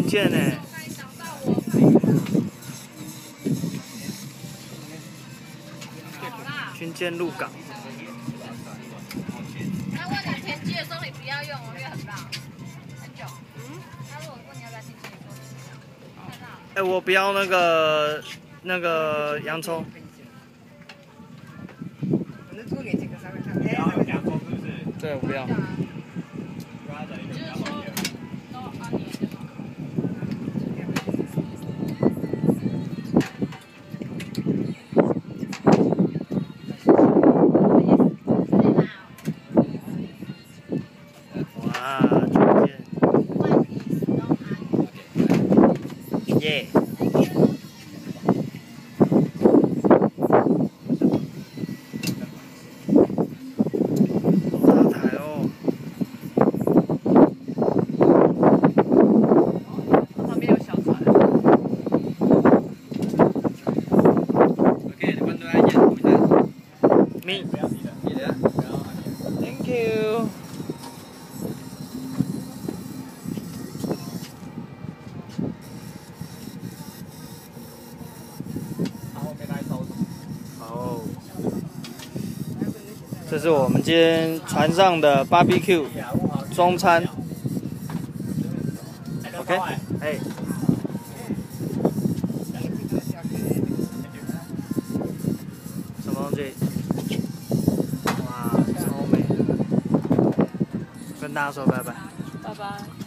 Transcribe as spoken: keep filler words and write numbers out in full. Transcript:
军舰呢？军舰入港。 他问你天气的时候，你不要用哦，因为很辣，很久。嗯。他如果问你要不要天气的时候，你不要。 哎，我不要那个那个洋葱。 不要洋葱是不是？ 对，我不要。哇，军舰。耶。Me. Thank you. 好，这是我们今天船上的 barbecue 中餐。OK， 哎。什么东西？哇，超美！跟大家说拜拜。 拜拜。